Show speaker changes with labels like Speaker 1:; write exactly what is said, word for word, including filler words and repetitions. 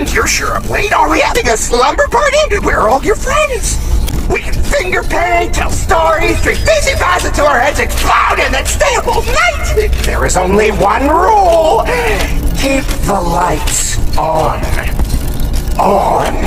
Speaker 1: And you're sure up late? Are we having a slumber party? Where are all your friends? We can finger paint, tell stories, drink fizzy bars until our heads explode, and then stay up all night! There is only one rule. Keep the lights on. On.